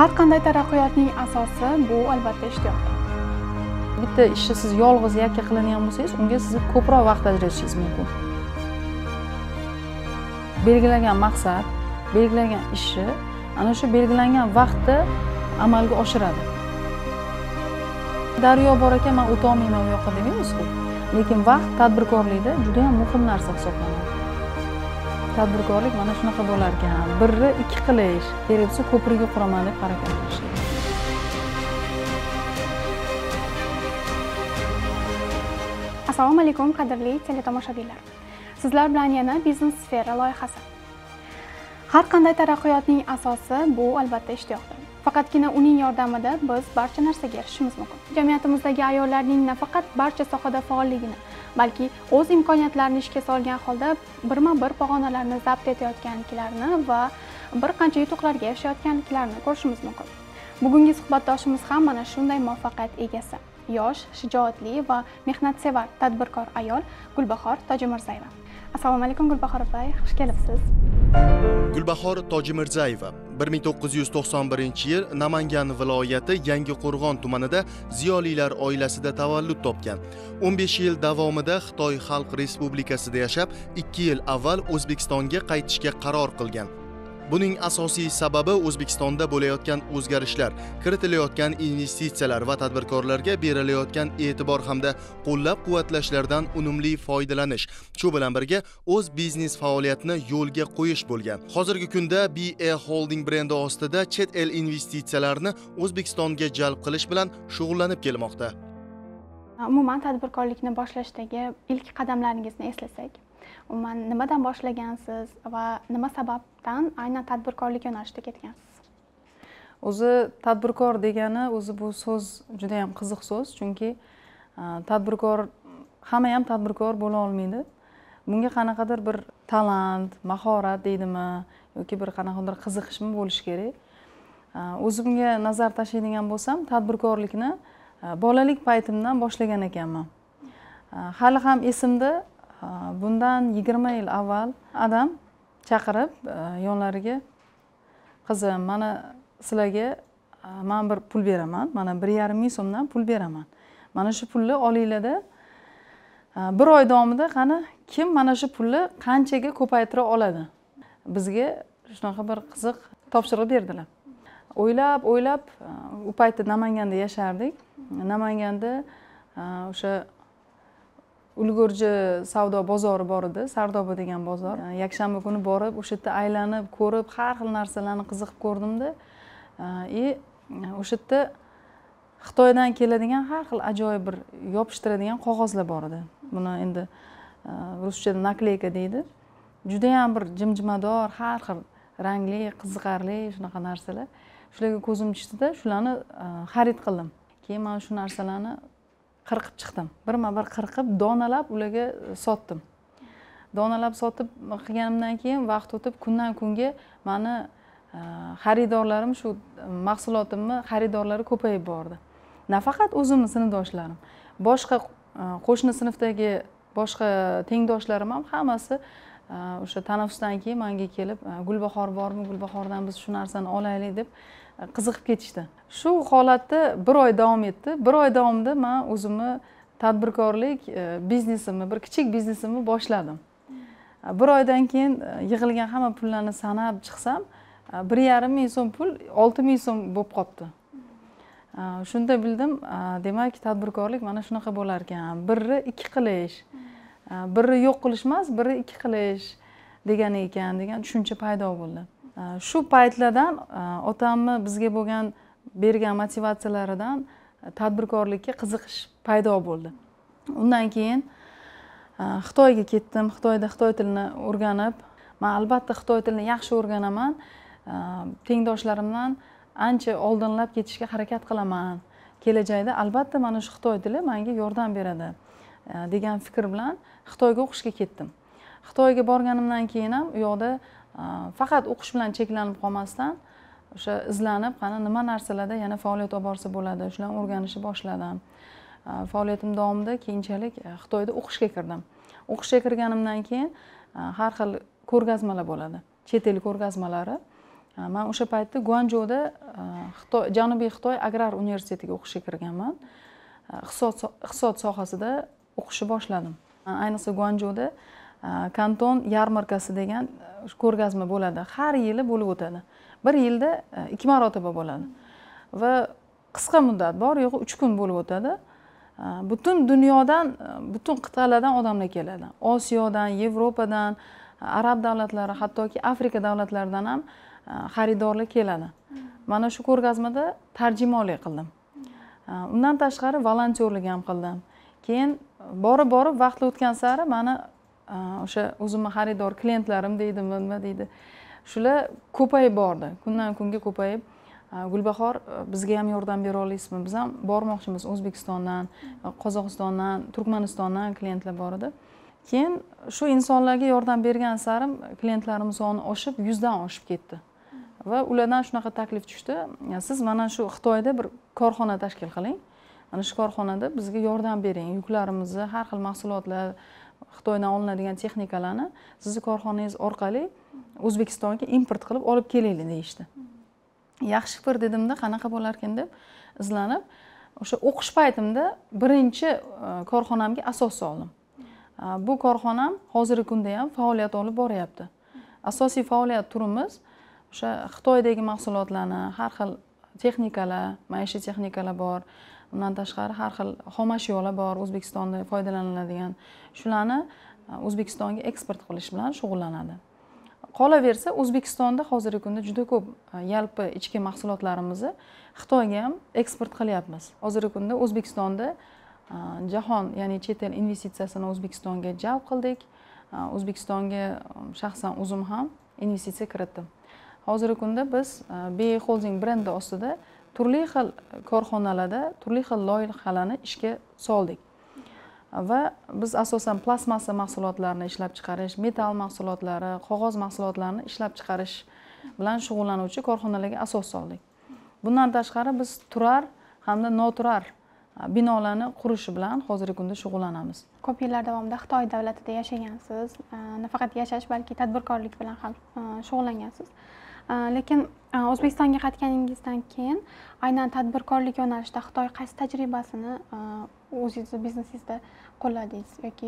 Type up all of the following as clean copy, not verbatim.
Har qanday taraqqiyotning asosi bu albatta ishtiyoqdir. Bitta ishni siz yolg'iz yakka qiladigan bo'lsangiz, unga siz ko'proq vaqt ajratishingiz mumkin. Belgilangan maqsad, belgilangan ishni ana shu belgilangan vaqtda amalga oshiradi. Daryo bor ekan, men o'ta olmayman u yoqqa demaymiz-ku. Lekin vaqt tadbirkorlikda juda ham muhim narsa hisoblanadi. Tadbirkorlik mana shunaqa bo'lar ekan. Birni ikki qilish, kerak bo'lsa ko'prikni quraman deb harakat qilish. Assalomu alaykum qadrli teletomoshabinlar. Sizlar bilan yana biznes sfera loyihasi. Har qanday taraqqiyotning asosi bu albatta ishtiyoqdir. Faqatgina uning yordamida biz barcha narsaga erishishimiz mumkin. Jamiyatimizdagi ayollarning nafaqat barcha sohada faolligini, balki o'z imkoniyatlarini ishga solgan holda birma-bir pog'onalarni zabt etayotganliklarini va bir qancha yutuqlarga erishayotganliklarini ko'rishimiz mumkin. Bugungi suhbatdoshimiz ham mana shunday muvaffaqiyat egasi. Yosh, shijoatli va mehnatsevar tadbirkor ayol Gulbahor Tojimirzayeva. Assalomu alaykum Gulbahor opay, xush kelibsiz. Gulbahor Tojimirzayeva 1991-yil Namangan viloyati Yangiqo'rg'on tumanida ziyolilar oilasida tavallud topgan. 15 yil davomida Xitoy Xalq Respublikasida yashab, 2 yil avval O'zbekistonga qaytishga qaror qilgan. Buning asosiy sababi O'zbekistonda bo'layotgan o'zgarishlar, kiritilayotgan investitsiyalar va tadbirkorlarga berilayotgan e'tibor hamda qo'llab-quvvatlashlardan unumli foydalanish, shu bilan birga o'z biznes faoliyatini yo'lga qo'yish bo'lgan. Hozirgi kunda BA Holding brendi ostida chet el investitsiyalarini O'zbekistonga jalb qilish bilan shug'ullanib kelmoqda. Umuman tadbirkorlikni boshlashdagi ilk qadamlaringizni eslasak, umuman nimadan boshlagansiz va nima sababdan aynan tadbirkorlik yo'nalishida ketgansiz? O'zi tadbirkor degani o'zi bu so'z juda ham qiziq so'z, chunki tadbirkor hamma ham tadbirkor bo'la olmaydi. Bunga qanaqadir bir talant, mahorat deydimi yoki bir qanaqadir qiziqishmi bo'lishi kerak. O'zimga nazar tashlaydigan bo'lsam, tadbirkorlikni bolalik paytimdan boshlagan ekanman. Hali ham esimda, bundan 20 yil avval adam chaqirib yonlariga, qizim, mana sizlarga men bir pul beraman, mana 1,5 ming so'mdan pul beraman. Mana shu pulni olinglar-da, bir oy davomida qani kim mana shu pulni qanchaga ko'paytira oladi? Bizga shunaqa bir qiziq topshiriq berdilar. O'ylab, u paytda Namanganda yashardik. Namanganda o'sha Ulgurji savdo bozori bor edi, Sardoba degan bozor. Yakshanba kuni borib, o'sha yerda aylanib, ko'rib, har xil narsalarni qiziqib ko'rdimda. O'sha yerda Xitoydan keladigan har xil ajoyib bir yopishtiradigan qog'ozlar bor edi. Buni endi ruschada nakleyka deydi. Juda ham bir jimjimador, har xil rangli, qiziqarli shunaqa narsalar. Shularga ko'zim tushdi-da, shularni xarid qildim. Keyin men shu narsalarni qirqib chiqdim. Birma-bir qirqib, donalab ularga sotdim. Donalab sotib qilganimdan keyin vaqt o'tib, kundan kunga meni xaridorlarim, shu mahsulotimni xaridorlari ko'payib bordi. Nafaqat o'zimning sinfdoshlarim, boshqa qo'shni sinfdagi boshqa tengdoshlarim ham hammasi o'sha tanaffusdan keyin menga kelib, Gulbahor bormi, Gulbahordan biz shu narsani olaylik deb qiziqib ketishdi. Shu holatda bir oy davom etdi. Bir oy davomida men o'zimni tadbirkorlik biznesimni, bir kichik biznesimni boshladim. Bir oydan keyin yig'ilgan hamma pullarni sanab chiqsam, 1,5 ming so'm pul 6 ming so'm bo'lib qoldi. Shunda bildim, demak tadbirkorlik mana shunaqa bo'lar ekan. Birni ikki qilish, birni yo'q qilish emas, birni ikki qilish degani ekan degan tushuncha paydo bo'ldi. Shu paytlardan otamni bizga bo'lgan bergan motivatsiyalaridan tadbirkorlikka qiziqish paydo bo'ldi. Undan keyin Xitoyga ketdim. Xitoyda Xitoy tilini o'rganib, men albatta Xitoy tilini yaxshi o'rganaman. Tengdoshlarimdan ancha oldinlab ketishga harakat qilaman. Kelajakda albatta mana shu Xitoy tili menga yordam beradi degan fikr bilan Xitoyga o'qishga ketdim. Xitoyga borganimdan keyin ham u yoqda faqat o'qish bilan cheklanib qolmasdan o'sha izlanib, qani nima narsalarda yana faoliyat olib borsa bo'ladi, shularni o'rganishni boshladim. Faoliyatim davomida keyinchalik Xitoyda o'qishga kirdim. O'qishga kirganimdan keyin har xil ko'rgazmalar bo'ladi. Chet el ko'rgazmalari. man o'sha paytda Guanchjouda Janubiy Xitoy agrar universitetiga o'qishga kirganman. Iqtisod sohasida o'qishni boshladim. Ayniqsa Guanchjouda kanton yarmarkasi degan ko'rgazma bo'ladi. Har yili bo'lib o'tadi. Bir yilda 2 marotaba bo'ladi. Va qisqa muddat bor, yo'q 3 kun bo'lib o'tadi. Butun dunyodan, butun qit'alardan odamlar keladi. Osiyodan, Yevropadan, arab davlatlari, hattoki Afrika davlatlaridan ham xaridorlar keladi. Mana shu ko'rgazmada tarjimonlik qildim. Undan tashqari volontyorlik ham qildim. Keyin borib vaqt o'tgan sari meni o'sha o'zimni xaridor klientlarim deydimi, nima deydi, shular ko'payib bordi. Kundan kunga ko'payib, Gulbahor bizga ham yordam bera olasizmi? Biz ham bormoqchimiz O'zbekistondan, Qozog'istondan, Turkmanistondan klientlar bor edi. Keyin shu insonlarga yordam bergan sari klientlarimiz soni oshib, 100 dan oshib ketdi. Va ulardan shunaqa taklif tushdi: siz mana shu Xitoyda bir korxona tashkil qiling. Mana shu korxonada bizga yordam bering. Yuklarimizni, har xil mahsulotlar, Xitoydan olinadigan texnikalarni sizni korxonangiz orqali O'zbekistonga import qilib olib kelaylik deyishdi. Yaxshi fikr dedimda, qanaqa bo'lar ekan deb izlanib, o'sha o'qish paytimda birinchi korxonamga asos soldim. Bu korxonam hozirgi kunda ham faoliyat olib boryapti. Asosiy faoliyat turimiz o'sha Xitoydagi mahsulotlarni, har xil texnikalar, maishiy texnikalar bor. Undan tashqari har xil xomashyolar bor, O'zbekistonda foydalaniladigan. Shularni O'zbekistonga eksport qilish bilan shug'ullanadi. Qolaversa, O'zbekistonda hozirgi kunda juda ko'p yalpi ichki mahsulotlarimizni Xitoyga ham eksport qilyapmiz. Hozirgi kunda O'zbekistonda jahon, ya'ni chet el investitsiyasini O'zbekistonga jalb qildik. O'zbekistonga shaxsan o'zim ham investitsiya kiritdim. Hozirgi kunda biz BA Holding brendi ostida turli xil korxonalarda turli xil loyihalarni ishga soldik. Va biz asosan plastmassa mahsulotlarini ishlab chiqarish, metal mahsulotlari, qog'oz mahsulotlarini ishlab chiqarish bilan shug'ullanuvchi korxonalarga asos soldik. Bundan tashqari biz turar hamda noturar binolarni qurishi bilan hozirgi kunda shug'ullanamiz. Ko'p yillar davomida Xitoy davlatida yashagansiz. Nafaqat yashash, balki tadbirkorlik bilan ham shug'ullangansiz. Lekin O'zbekistonga qaytganingizdan keyin aynan tadbirkorlik yo'nalishida Xitoy qaysi tajribasini o'zingiz biznesingizda qo'lladingiz yoki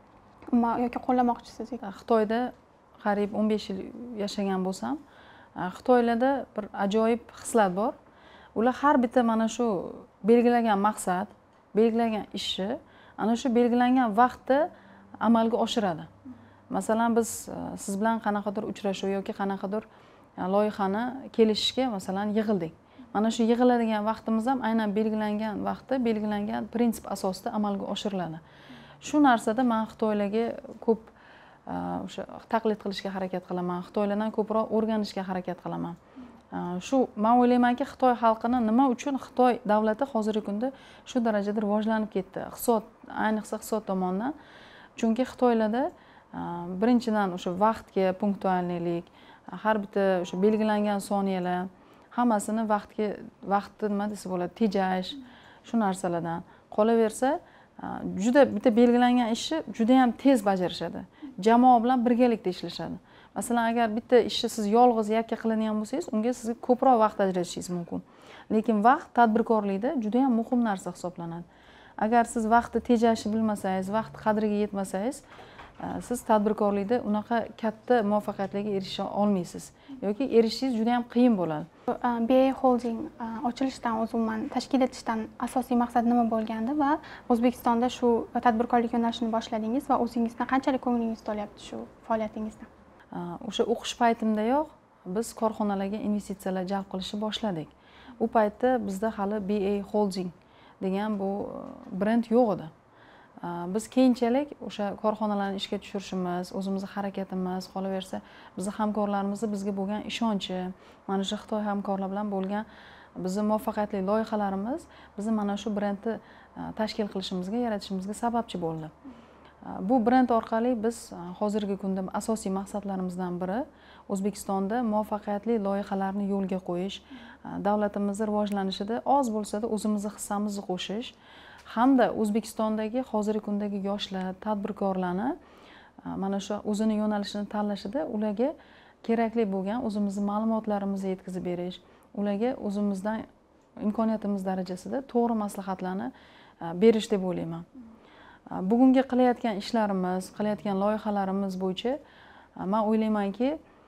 qo'llamoqchisiz? Xitoyda qariyb 15 yil yashagan bo'lsam, Xitoylarda bir ajoyib xislat bor. Ular har bitta mana shu belgilagan maqsad, belgilagan ishni ana shu belgilangan vaqtda amalga oshiradi. Masalan, biz siz bilan qanaqadir uchrashuv yoki qanaqadir loyihani kelishishga masalan yig'ildik. Mana shu yig'iladigan vaqtimiz ham aynan belgilangan vaqtda, belgilangan prinsip asosida amalga oshiriladi. Shu narsada men Xitoylarga ko'p o'sha taqlid qilishga harakat qilaman. Xitoylardan ko'proq o'rganishga harakat qilaman. Shu men o'ylaymanki, Xitoy xalqini nima uchun Xitoy davlati hozirgi kunda shu darajada rivojlanib ketdi. Iqtisod, ayniqsa iqtisod tomonidan. Chunki Xitoylarda birinchidan o'sha vaqtga punktuallik, har bitta o'sha belgilangan soniyalar, hammasini vaqtni nima desa bo'ladi, tejash, shu narsalardan. Qolaversa, juda bitta belgilangan ishni juda ham tez bajarishadi. Jamoa bilan birgalikda ishlashadi. Masalan, agar bitta ishni siz yolg'iz yakka qiladigan bo'lsangiz, unga sizga ko'proq vaqt ajratishingiz mumkin. Lekin vaqt tadbirkorlikda juda ham muhim narsa hisoblanadi. Agar siz vaqtni tejashni bilmasangiz, vaqt qadriga yetmasangiz, siz tadbirkorlikda unaqa katta muvaffaqiyatlarga erisha olmaysiz yoki erishishingiz juda ham qiyin bo'ladi. BA Holding ochilishdan, umuman tashkil etishdan asosiy maqsad nima bo'lgandi va O'zbekistonda shu tadbirkorlik yo'nalishini boshladingiz va o'zingizdan qanchalik ko'nglingiz to'lyapti shu faoliyatingizdan? O'sha o'qish paytimdayoq biz korxonalarga investitsiyalar jalb qilishni boshladik. U paytda bizda hali BA Holding degan bu brend yo'q edi. Biz keyinchalik o'sha korxonalarni ishga tushirishimiz, o'zimizning harakatimiz, qolaversa bizning hamkorlarimizning bizga bo'lgan ishonchi, mana shu Xitoy hamkorlar bilan bo'lgan bizning muvaffaqiyatli loyihalarimiz bizni mana shu brendni tashkil qilishimizga, yaratishimizga sababchi bo'ldi. Bu brend orqali biz hozirgi kunda asosiy maqsadlarimizdan biri O'zbekistonda muvaffaqiyatli loyihalarni yo'lga qo'yish, davlatimizning rivojlanishida oz bo'lsa-da o'zimizning hissamizni qo'shish hamda O'zbekistondagi hozirgi kundagi yoshlar, tadbirkorlarni mana shu o'zini yo'nalishini tanlashida ularga kerakli bo'lgan o'zimizni ma'lumotlarimizni yetkazib berish, ularga o'zimizdan imkoniyatimiz darajasida to'g'ri maslahatlarni berish deb o'ylayman. Bugungi qilayotgan ishlarimiz, qilayotgan loyihalarimiz bo'yicha men o'ylaymanki,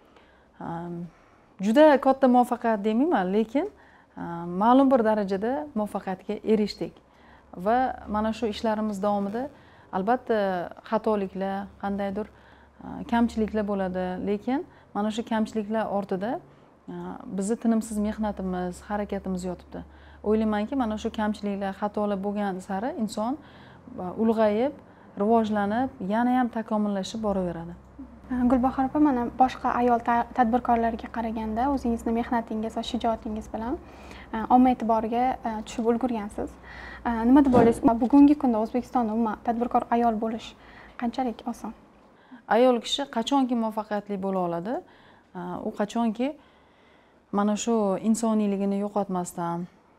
juda katta muvaffaqiyat demayman, lekin ma'lum bir darajada muvaffaqiyatga erishdik. Va mana shu ishlarimiz davomida albatta xatoliklar, qandaydir kamchiliklar bo'ladi, lekin mana shu kamchiliklar ortida bizni tinimsiz mehnatimiz, harakatimiz yotibdi. O'ylaymanki, mana shu kamchiliklar, xatolar bo'lgan sari inson ulg'ayib, rivojlanib, yana ham takomillashib boraveradi. Gulbahor opa, mana boshqa ayol tadbirkorlarga qaraganda o'zingizni mehnatingiz va shijoatingiz bilan omma e'tiboriga tushib ulgurgansiz. Nima deb o'ylaysiz? Bugungi kunda O'zbekistonda umuman tadbirkor ayol bo'lish qanchalik oson? Ayol kishi qachonki muvaffaqiyatli bo'la oladi, u qachonki mana shu insoniyligini yo'qotmasdan,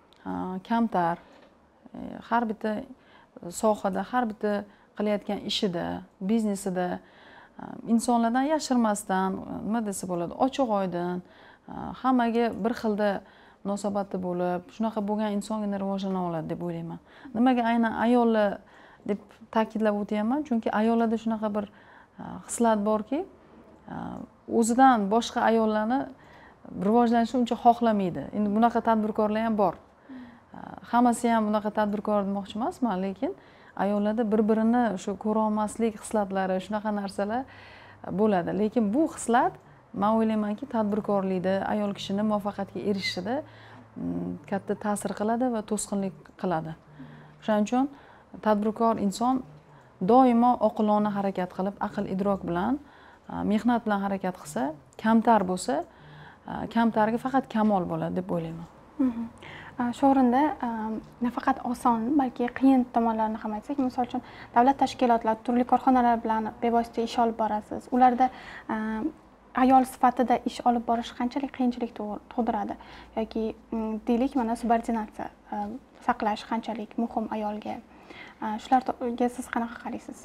kamtar, har bitta sohada, har bitta qilayotgan ishida, biznesida insonlardan yashirmasdan, nima desa bo'ladi, ochiq-oydin, hammaga bir xilda munosabatda bo'lib, shunaqa bo'lgan insongina rivojlana oladi deb o'ylayman. Nimaga aynan ayollar deb ta'kidlab o'tyapman? Chunki ayollarda shunaqa bir xislat borki, o'zidan boshqa ayollarni rivojlanishni uncha xohlamaydi. Endi bunaqa tadbirkorlar ham bor. Hammasi ham bunaqa tadbirkor demoqchi emasman, lekin ayollarda bir-birini shu ko'ra olmaslik hislatlari, shunaqa narsalar bo'ladi. Lekin bu hislat men o'ylaymanki, tadbirkorlikda ayol kishini muvaffaqiyatga erishishida katta ta'sir qiladi va to'sqinlik qiladi. Shuning uchun tadbirkor inson doimo oqilona harakat qilib, aql idrok bilan, mehnat bilan harakat qilsa, kamtar bo'lsa, kamtarga faqat kamol bo'ladi deb o'ylayman. Shu o'rinda nafaqat oson, balki qiyin tomonlarini ham aytsak, misol uchun davlat tashkilotlari, turli korxonalar bilan bevosita ish olib borasiz. Ularda ayol sifatida ish olib borish qanchalik qiyinchilik tug'diradi yoki deylik, mana subordinatsiya saqlash qanchalik muhim ayolga? Shularga siz qanaqa qaraysiz?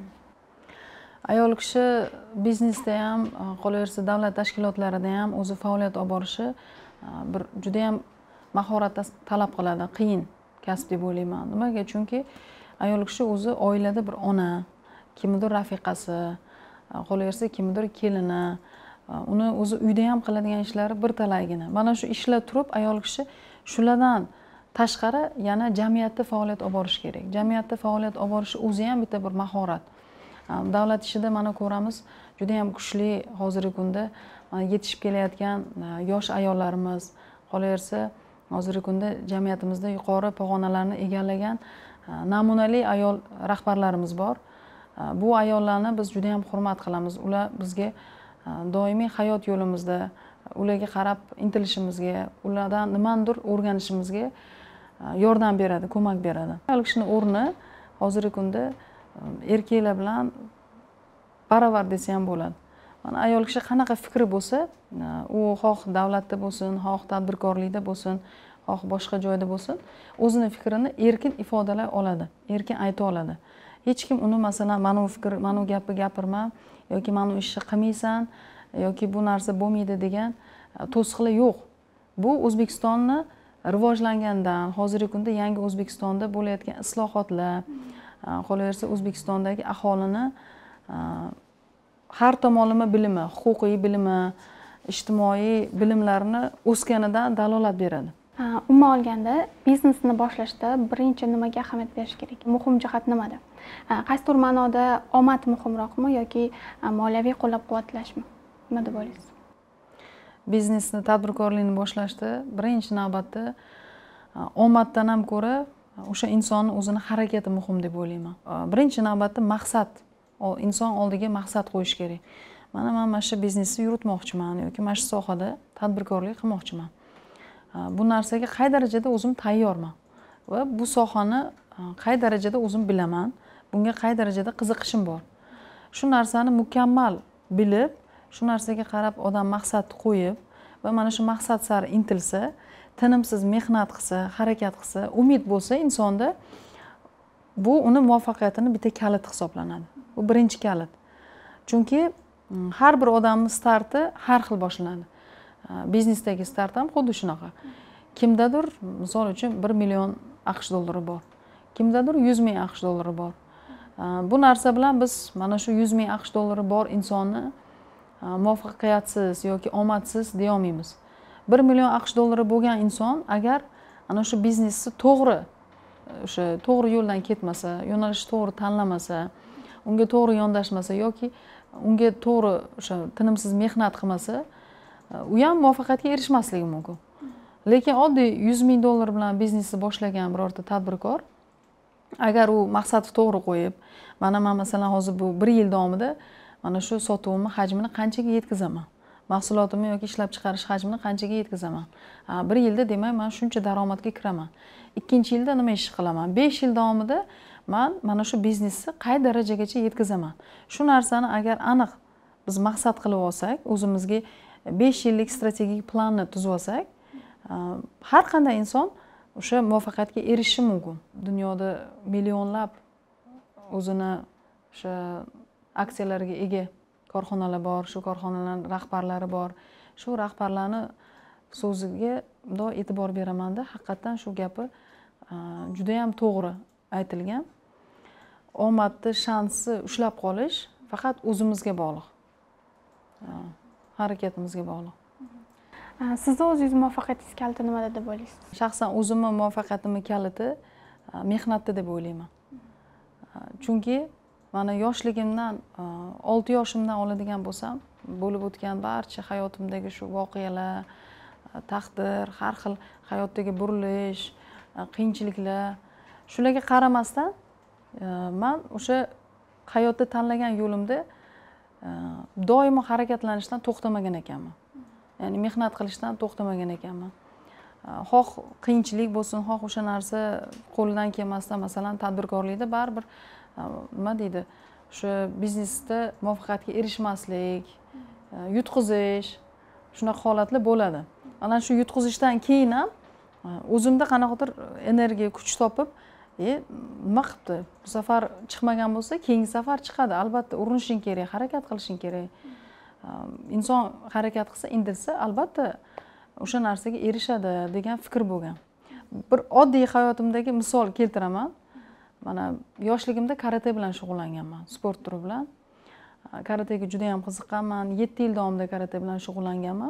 Ayol kishi biznesda ham, qolaversa davlat tashkilotlarida ham o'zi faoliyat olib borishi bir juda ham mahorat talab qiladi, qiyin kasb deb o'ylayman. Nimaga? Chunki ayol kishi o'zi oilada bir ona, kimnidir rafiqasi, qolaversa kimnidir kelini, uni o'zi uyda ham qiladigan ishlari bir talaygina. Mana shu ishlar turib, ayol kishi shulardan tashqari yana jamiyatda faoliyat olib borish kerak. Jamiyatda faoliyat olib borish o'zi ham bitta bir mahorat. Davlat ishida mana ko'ramiz, juda ham kuchli hozirgi kunda yetishib kelayotgan yosh ayollarimiz, qolaversa hozirgi kunda jamiyatimizda yuqori pog'onalarni egallagan namunali ayol rahbarlarimiz bor. Bu ayollarni biz juda ham hurmat qilamiz. Ular bizga doimiy hayot yo'limizda ularga qarab intilishimizga, ulardan nimanidir o'rganishimizga yordam beradi, ko'mak beradi. Ayol kishining o'rni hozirgi kunda erkaklar bilan baravar desa ham bo'ladi. Mana ayol kishi qanaqa fikri bo'lsa, u xoh davlatda bo'lsin, xoh tadbirkorlikda bo'lsin, xoh boshqa joyda bo'lsin, o'zini fikrini erkin ifodalay oladi, erkin ayta oladi. Hech kim uni masalan, mana bu fikr, mana bu gapni gapirma yoki mana bu ishni qilmaysan yoki bu narsa bo'lmaydi degan to'siqlar yo'q. Bu O'zbekistonni rivojlangandan, hozirgi kunda yangi O'zbekistonda bo'layotgan islohotlar, qolaversa O'zbekistondagi aholini har tomonlama bilimi, huquqiy bilimi, ijtimoiy bilimlarini o'sganidan dalolat beradi. Umuman olganda, biznesni boshlashda birinchi nimaga ahamiyat berish kerak? Muhim jihat nimada? Qaysidir ma'noda omad muhimroqmi yoki moliyaviy qo'llab-quvvatlashmi? Nima deb o'ylaysiz? Biznesni, tadbirkorlikni boshlashda birinchi navbatda omaddan ham ko'ra o'sha insonning o'zini harakati muhim deb o'ylayman. Birinchi navbatda maqsad, inson oldiga maqsad qo'yish kerak. Mana shu biznesni yuritmoqchiman yoki mana shu sohada tadbirkorlik qilmoqchiman. Bu narsaga qay darajada o'zim tayyorman va bu sohani qay darajada o'zim bilaman, bunga qay darajada qiziqishim bor. Shu narsani mukammal bilib, shu narsaga qarab odam maqsad qo'yib va mana shu maqsad sari intilsa, tinimsiz mehnat qilsa, harakat qilsa, umid bo'lsa insonda, bu uni muvaffaqiyatini bitta kalit hisoblanadi. Bu birinchi kalit. Chunki har bir odamni starti har xil boshlanadi. Biznesdagi start ham xuddi shunaqa. Kimdadir misol uchun 1 million AQSh dollari bor. Kimdadir 100 ming AQSh dollari bor. Bu narsa bilan biz mana shu 100 ming AQSh dollari bor insonni muvaffaqiyatsiz yoki omadsiz deya olmaymiz. 1 million AQSh dollari bo'lgan inson agar ana shu biznesni to'g'ri yo'ldan ketmasa, yo'nalishni to'g'ri tanlamasa, unga to'g'ri yondashmasa yoki unga to'g'ri o'sha tinimsiz mehnat qilmasa, u ham muvaffaqiyatga erishmasligi mumkin. Lekin oddiy 100 ming dollar bilan biznesni boshlagan birorta tadbirkor agar u maqsadni to'g'ri qo'yib, mana men masalan hozir bu 1 yil davomida mana shu sotuvimni hajmini qanchaga yetkazaman, mahsulotimni yoki ishlab chiqarish hajmini qanchaga yetkazaman. 1 yilda demak men shuncha daromadga kiraman. 2-yilda nima ish qilaman? 5 yil davomida men mana shu biznesni qay darajagacha yetkazaman. Shu narsani agar aniq biz maqsad qilib olsak, o'zimizga 5 yillik strategik planni tuzib olsak, har qanday inson o'sha muvaffaqiyatga erishishi mumkin. Dunyoda millionlab o'zini o'sha aksiyalarga ega korxonalar bor, shu korxonalar rahbarlari bor. Shu rahbarlarni so'ziga doim e'tibor beramanda, haqiqatan shu gapi juda ham to'g'ri aytilgan. Omadni shansi ushlab qolish faqat o'zimizga bog'liq. Harakatimizga bog'liq. Sizni o'zingiz muvaffaqiyatingiz kaliti nimada deb o'ylaysiz? Shaxsan o'zimni muvaffaqiyatimning kaliti mehnatda deb o'ylayman. Chunki mana yoshligimdan 6 yoshimdan oladigan bo'lsam, bo'lib o'tgan barcha hayotimdagi shu voqealar, taqdir, har xil hayotdagi burilish, qiyinchiliklar, shularga qaramasdan men o'sha hayotda tanlagan yo'limda doimo harakatlanishdan to'xtamagan ekanman. Ya'ni mehnat qilishdan to'xtamagan ekanman. Xoh qiyinchilik bo'lsin, xoh o'sha narsa qo'ldan kelmasdan, masalan, tadbirkorlikda baribir nima deydi, o'sha biznesda muvaffaqiyatga erishmaslik, yutqizish, shunaqa holatlar bo'ladi. Mana shu yutqizishdan keyin ham o'zimda qanaqadir energiya, kuch topib, nima qilibdi? Bu safar chiqmagan bo'lsa, keyingi safar chiqadi. Albatta urinishing kerak, harakat qilishing kerak. Inson harakat qilsa, intilsa, albatta o'sha narsaga erishadi degan fikr bo'lgan. Bir oddiy hayotimdagi misol keltiraman. Mana yoshligimda karate bilan shug'ullanganman, sport turi bilan. Karatega juda ham qiziqqanman. 7 yil davomida karate bilan shug'ullanganman.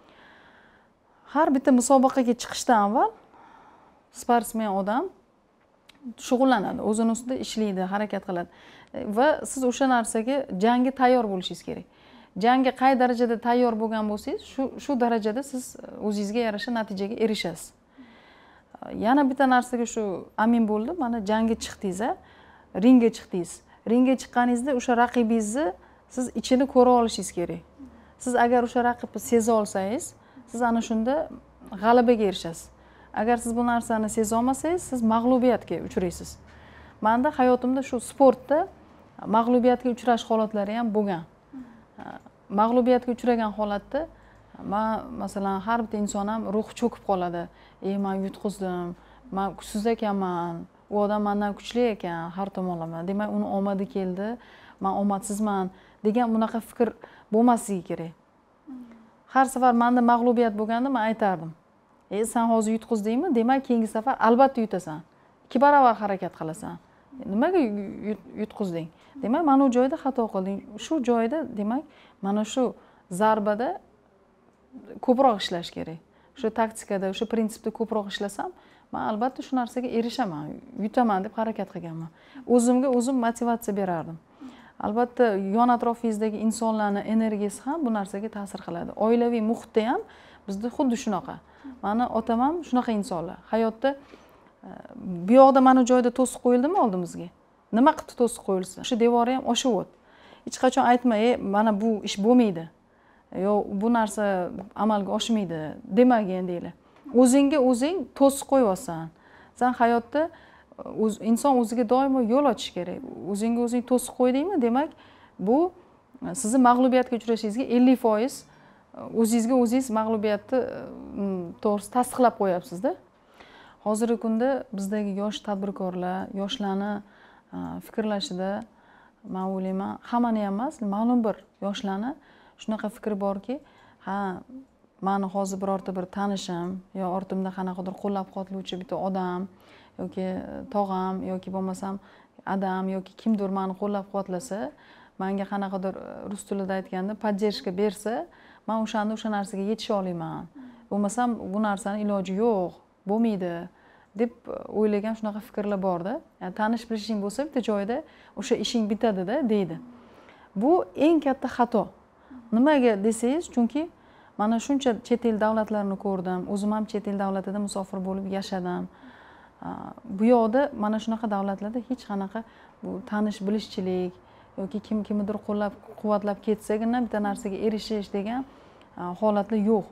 Har bitta musobaqaga chiqishdan avval sportsmen odam shug'ullanadi, o'zini ustida ishlaydi, harakat qiladi va siz o'sha narsaga jangga tayyor bo'lishingiz kerak. Jangga qay darajada tayyor bo'lgan bo'lsangiz, shu darajada siz o'zingizga yarasha natijaga erishasiz. Yana bitta narsaga shu amin bo'ldim. Mana jangga chiqdingiz, ringga chiqdingiz. Ringga chiqqaningizda o'sha raqibingizni siz ichini ko'ra olishingiz kerak. Siz agar o'sha raqibni seza olsangiz, siz ana shunda g'alabaga erishasiz. Agar siz bu narsani seza olmasangiz, siz mag'lubiyatga uchraysiz. Menda hayotimda shu sportda mag'lubiyatga uchrash holatlari ham bo'lgan. Mag'lubiyatga uchragan holatda men masalan har bitta inson ham ruhi cho'kib qoladi. Men yutqizdim, men kuchsiz ekanman, u odam mendan kuchli ekan har tomonlama. Demak, uni omadi keldi, men omadsizman degan bunaqa fikr bo'lmasligi kerak. Har safar menda mag'lubiyat bo'lganda men aytardim. Sen hozir yutqizdingmi? Demak, keyingi safar albatta yutasan. 2 barobar harakat qilasan. Nimaga yutqizding? Demak, mana u joyda xato qilding. Shu joyda demak, mana shu zarbada ko'proq ishlash kerak. Shu taktikada, shu prinsipda ko'proq ishlasam, men albatta shu narsaga erishaman, yutaman deb harakat qilganman. O'zimga o'zim motivatsiya berardim. Albatta, yon atrofingizdagi insonlarning energiyasi ham bu narsaga ta'sir qiladi. Oilaviy muhitda ham bizda xuddi shunaqa. Mani otam ham shunaqa insonlar. Hayotda bu yoqda mana joyda to'siq qo'yildimi oldimizga? Nima qilib to'siq qo'yilsa, o'sha devori ham oshib o't. Hech qachon aytma, mana bu ish bo'lmaydi. Yo, bu narsa amalga oshmaydi demagin deylar. O'zingga o'zing to'siq qo'yibsan. Sen hayotda inson o'ziga doimo yo'l ochish kerak. O'zingga o'zing to'siq qo'ydingmi, demak, bu sizni mag'lubiyatga uchrashingizga 50% o'zingizga o'zingiz mag'lubiyatni to'g'risi tasdiqlab qo'yapsiz-da. Hozirgi kunda bizdagi yosh tadbirkorlar, yoshlarni fikrlashida men o'ylayman hammani ham emas, ma'lum bir yoshlarni shunaqa fikri borki, ha mani hozir birorta bir tanishim yo ortimda qanaqadir qo'llab-quvvatlovchi bitta odam yoki tog'am yoki bo'lmasam adam yoki kimdir meni qo'llab-quvvatlasa, menga qanaqadir rus tilida aytganda поддержка bersa, men o'sha narsaga yetisha olaman. Bo'lmasam bu narsani iloji yo'q, bo'lmaydi deb o'ylagan shunaqa fikrlar borda. Ya'ni tanish bilishing bo'lsa, bitta joyda o'sha ishing bitadi-da deydi. Bu eng katta xato. Nimaga desangiz, chunki mana shuncha chet el davlatlarini ko'rdim, o'zim ham chet el davlatida musofir bo'lib yashadim. Bu yoqda mana shunaqa davlatlarda hech qanaqa bu tanish bilishchilik yoki kimnidir qo'llab-quvvatlab ketsagina bitta narsaga erishish degan holatlar yo'q.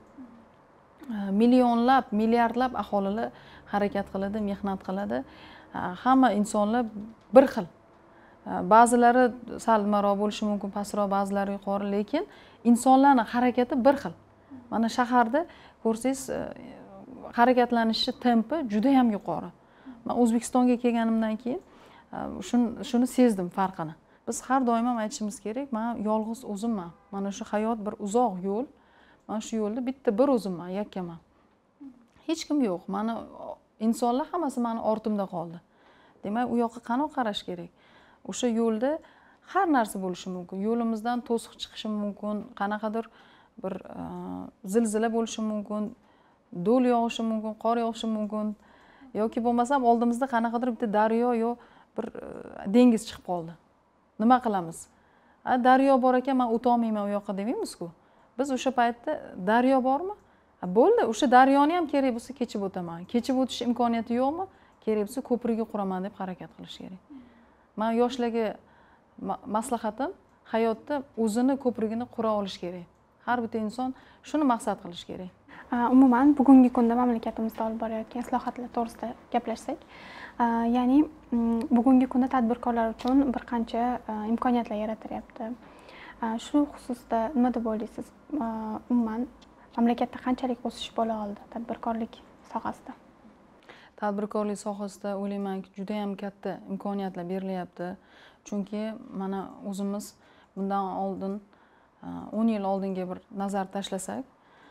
Millionlab, milliardlab aholilar harakat qiladi, mehnat qiladi. Hamma insonlar bir xil. Ba'zilari sal nimaroq bo'lishi mumkin, pastroq, ba'zilari yuqori, lekin insonlarning harakati bir xil. Mana shaharda ko'rsangiz, harakatlanishi tempi juda ham yuqori. Men O'zbekistonga kelganimdan keyin shuni sezdim farqini. Biz har doim ham aytishimiz kerak, men yolg'iz o'zimman. Mana shu hayot bir uzoq yo'l. Men shu yo'lda bitta bir o'zimman, yakkaman. Hech kim yo'q. Meni insonlar hammasi meni ortimda qoldi. Demak, u yoqqa qanoq qarash kerak. O'sha yo'lda har narsa bo'lishi mumkin. Yo'limizdan to'siq chiqishi mumkin, qanaqadir bir zilzila bo'lishi mumkin, do'l yog'ishi mumkin, qor yog'ishi mumkin yoki bo'lmasam oldimizda qanaqadir bitta daryo yo bir dengiz chiqib qoldi. Nima qilamiz? Daryo bor ekan, men o'ta olmayman u yoqqa demaymiz-ku. Biz o'sha paytda daryo bormi? Bo'ldi, o'sha daryoni ham kerak bo'lsa kechib o'taman. Kechib o'tish imkoniyati yo'qmi? Kerak bo'lsa ko'prikni quraman deb harakat qilish kerak. Men yoshlarga maslahatim hayotda o'zini ko'prigini qura olish kerak. Har bitta inson shuni maqsad qilish kerak. Umuman bugungi kunda mamlakatimizda olib borayotgan islohotlar to'g'risida gaplashsak, ya'ni bugungi kunda tadbirkorlar uchun bir qancha imkoniyatlar yaratilyapti. Shu xususda nima deb o'ylaysiz? Umuman mamlakatda qanchalik o'sish bo'la oldi tadbirkorlik sohasida? Tadbirkorlik sohasida o'ylaymanki, juda ham katta imkoniyatlar berilyapti. Chunki mana o'zimiz bundan oldin 10 yil oldinga bir nazar tashlasak,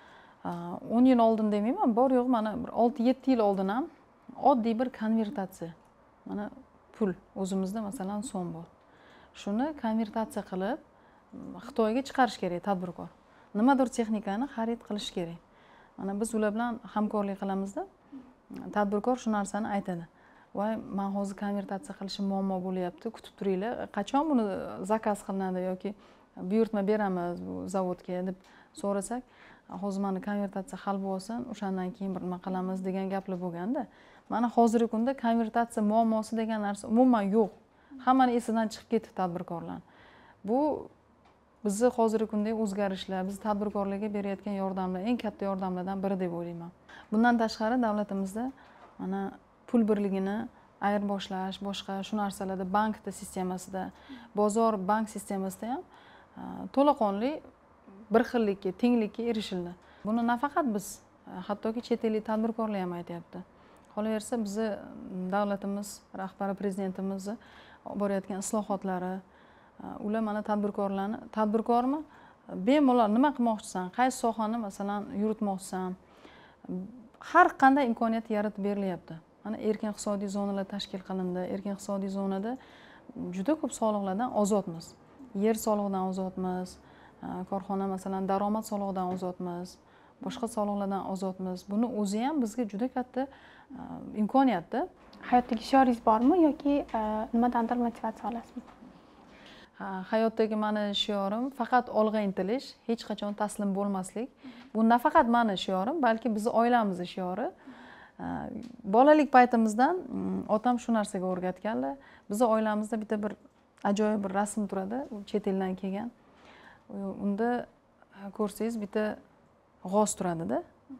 10 yil oldin demayman, bor yo'q mana 6-7 yil oldin ham oddiy bir konvertatsiya. Mana pul o'zimizda masalan so'm bor. Shuni konvertatsiya qilib Xitoyga chiqarish kerak tadbirkor. Nimadir texnikani xarid qilish kerak. Mana biz ular bilan hamkorlik qilamizda. Tadbirkor shu narsani aytadi. Voy, men hozir konvertatsiya qilishim muammo bo'lyapti, kutib turinglar. Qachon buni zakaz qilinadi yoki buyurtma beramiz bu zavodga deb so'rasak, hozir mana konvertatsiya hal bo'lsin, o'shandan keyin bir nima qilamiz degan gaplar bo'lganda, mana hozirgi kunda konvertatsiya muammosi degan narsa umuman yo'q. Hammani esidan chiqib ketdi tadbirkorlar. Bu bizni hozirgi kundagi o'zgarishlar, biz tadbirkorlarga berayotgan yordamlar eng katta yordamlardan biri deb o'ylayman. Bundan tashqari davlatimizda mana pul birligini ayirboshlash, boshqa shu narsalarda bank sistemasida, bozor bank sistemasida ham to'laqonli bir xillikka, tenglikka erishildi. Buni nafaqat biz, hattoki chet ellik tadbirkorlar ham aytyapti. Qolaversa bizni davlatimiz rahbari prezidentimizni borayotgan islohotlari, ular mana tadbirkorlarni, tadbirkormi? Bemalol nima qilmoqchisan, qaysi sohani masalan yuritmoqchisan, har qanday imkoniyat yaratib berilyapti. Mana erkin iqtisodiy zonalar tashkil qilindi. Erkin iqtisodiy zonada juda ko'p soliqlardan ozodmiz. Yer solig'idan ozodmiz, korxona masalan daromad solig'idan ozodmiz, boshqa soliqlardan ozodmiz. Buni o'zi ham bizga juda katta imkoniyatda. Hayotdagi shioringiz bormi yoki nimadandir motivatsiya olasizmi? Hayotdagi mani shiorim faqat olg'a intilish, hech qachon taslim bo'lmaslik. Bu nafaqat mani shiorim, balki bizning oilamizning shiori. Bolalik paytimizdan otam shu narsaga o'rgatganlar. Bizning oilamizda bitta bir ajoyib bir rasm turadi, chet eldan kelgan. Unda ko'rsangiz bitta g'oz turadi-da.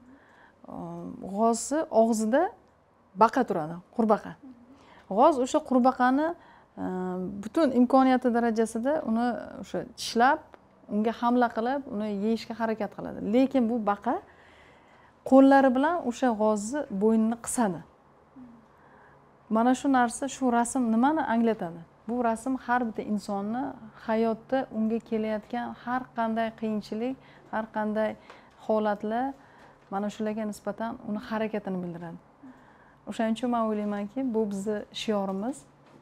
G'ozni og'zida baqa turadi, qurbaqa. G'oz o'sha qurbaqani butun imkoniyati darajasida uni o'sha tishlab, unga hamla qilib, uni yeyishga harakat qiladi. Lekin bu baqa qo'llari bilan o'sha g'ozni bo'ynini qisadi. Mana shu narsa, shu rasm nimani anglatadi? bu rasm har bitta insonni hayotda unga kelayotgan har qanday qiyinchilik, har qanday holatlar mana shularga nisbatan uni harakatini bildiradi. O'shaning uchun men o'ylaymanki, bu bizning shiorimiz.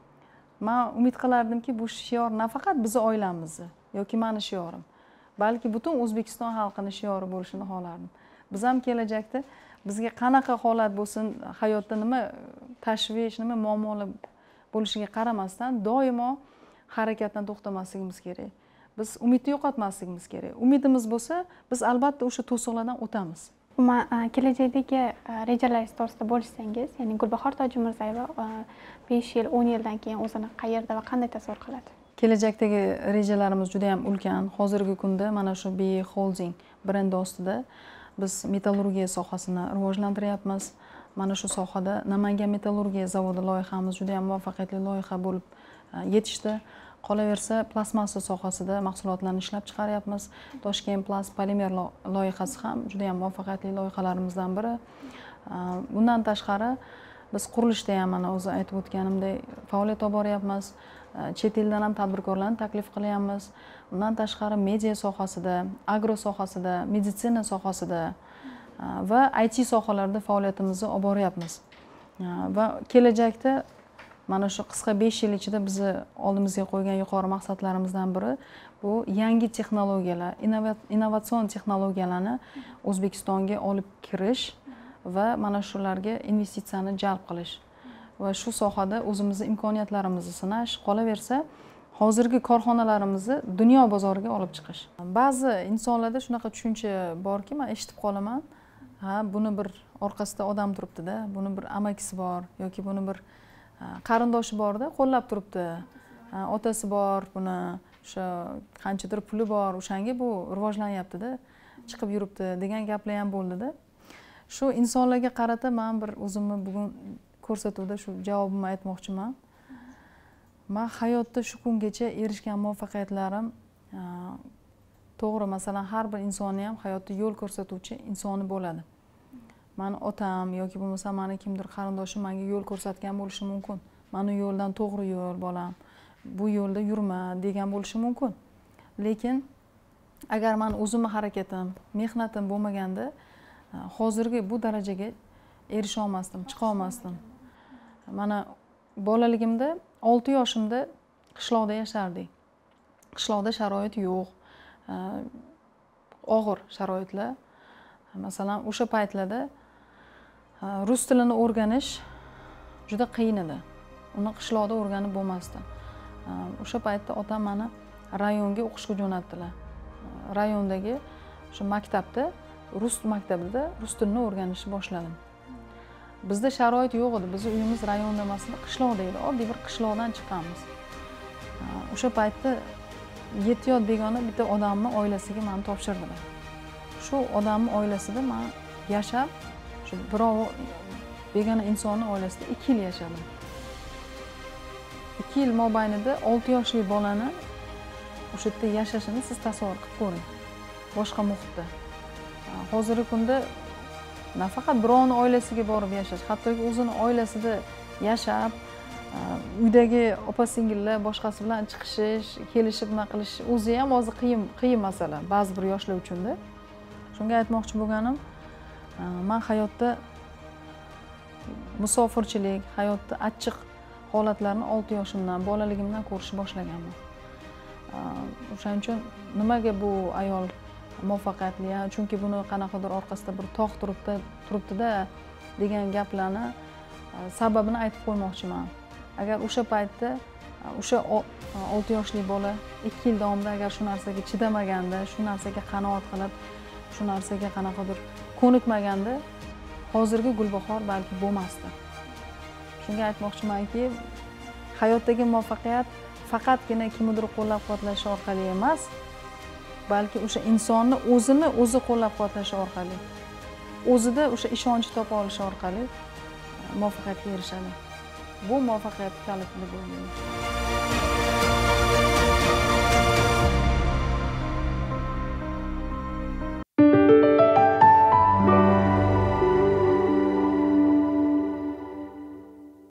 Men umid qilardimki, bu shior nafaqat bizning oilamizni yoki meni shiorim, balki butun O'zbekiston xalqining shiori bo'lishini xohlardim. Biz ham kelajakda bizga qanaqa holat bo'lsin, hayotda nima tashvish, nima muammolar bo'lishiga qaramasdan doimo harakatdan to'xtamasligimiz kerak. Biz umidni yo'qotmasligimiz kerak. Umidimiz bo'lsa, biz albatta o'sha to'siqlardan o'tamiz. Umuman kelajakdagi rejalaringiz to'g'risida bo'lishsangiz, ya'ni Gulbahor Tojimirzaeva 5 yil, 10 yildan keyin o'zini qayerda va qanday tasavvur qiladi? Kelajakdagi rejalarimiz juda ham ulkan. Hozirgi kunda mana shu BE Holding brendi ostida biz metallurgiya sohasini rivojlantiryapmiz. Mana shu sohada Namangan metallurgiya zavodi loyihamiz juda ham muvaffaqiyatli loyiha bo'lib yetishdi. Qolaversa, plastmassa sohasida mahsulotlarni ishlab chiqaryapmiz. Toshkent Plast polimer loyihasi ham juda ham muvaffaqiyatli loyihalarimizdan biri. Bundan tashqari biz qurilishda ham mana o'zi aytib o'tganimdek faoliyat olib boryapmiz. Chet eldan ham tadbirkorlarni taklif qilyapmiz. Bundan tashqari media sohasida, agro sohasida, meditsina sohasida va IT sohalarida faoliyatimizni olib boryapmiz. Va kelajakda mana shu qisqa 5 yil ichida bizni oldimizga qo'ygan yuqori maqsadlarimizdan biri bu yangi texnologiyalar, innovatsion texnologiyalarni O'zbekistonga olib kirish va mana shularga investitsiyani jalb qilish. Va shu sohada o'zimizning imkoniyatlarimizni sinash, qolaversa hozirgi korxonalarimizni dunyo bozoriga olib chiqish. Ba'zi insonlarda shunaqa tushuncha borki, men eshitib qolaman, ha, buni bir orqasida odam turibdi-da, buni bir amakisi bor yoki buni bir qarindoshi borda qo'llab turibdi. Otasi bor, buni o'sha qanchadir puli bor, o'shanga bu rivojlanyapti-da, chiqib yuribdi degan gaplar ham bo'ldi-da. Shu insonlarga qarata men bir o'zimni bugun ko'rsatuvda shu javobimni aytmoqchiman. Men hayotda shu kungacha erishgan muvaffaqiyatlarim to'g'ri, masalan, har bir insonni ham hayotda yo'l ko'rsatuvchi insoni bo'ladi. Mani otam yoki bo'lmasa meni kimdir qarindoshim menga yo'l ko'rsatgan bo'lishi mumkin. Mani yo'ldan to'g'ri yo'l bolam, bu yo'lda yurma degan bo'lishi mumkin. Lekin agar men o'zimning harakatim, mehnatim bo'lmaganda hozirgi bu darajaga erisha olmasdim, chiqa olmasdim. Mana bolaligimda 6 yoshimda qishloqda yashardik. Qishloqda sharoit yo'q. Og'ir sharoitlar. Masalan, o'sha paytlarda rus tilini o'rganish juda qiyin edi. Uni qishloqda o'rganib bo'lmasdi. O'sha paytda otam meni rayonga o'qishga jo'natdilar. Rayondagi o'sha maktabda, rus maktabida rus tilini o'rganishni boshladim. Bizda sharoit yo'q edi. Bizning uyimiz rayonda emas edi, qishloqda edi. Oddiy bir qishloqdan chiqqanmiz. O'sha paytda 7 yot begona bitta odamni oilasiga meni topshirdilar. Shu odamning oilasida men yashab, shu birov begona insonning oilasida 2 yil yashadim. 2 yil mobaynida 6 yoshli bolani o'sha yerda yashashini siz tasavvur qilib ko'ring. Boshqa muhitda. Hozirgi kunda nafaqat birovning oilasiga borib yashash, hattoki o'zining oilasida yashab, uydagi opa-singillar boshqasi bilan chiqishish, kelishib nima qilish o'zi ham hozir qiyin masala ba'zi bir yoshlar uchun-da. Shunga aytmoqchi bo'lganim, men hayotda musofirchilik, hayotda achchiq holatlarni 6 yoshimdan, bolaligimdan ko'rishni boshlaganman. O'shaning uchun nimaga bu ayol muvaffaqiyatli, chunki buni qanaqadir orqasida bir tog' turibdi-da degan gaplarni sababini aytib qo'ymoqchiman. Agar o'sha paytda o'sha 6 yoshli bola 2 yil davomida agar shu narsaga chidamaganda, shu narsaga qanoat qilib, shu narsaga qanaqadir ko'nikmaganda, hozirgi Gulbahor balki bo'lmasdi. Shunga aytmoqchimanki, hayotdagi muvaffaqiyat faqatgina kimnidir qo'llab-quvvatlashi orqali emas, balki o'sha insonni o'zini o'zi qo'llab-quvvatlashi orqali, o'zida o'sha ishonch topa olishi orqali muvaffaqiyatga erishadi. Bu muvaffaqiyat kaliti deb o'ylayman.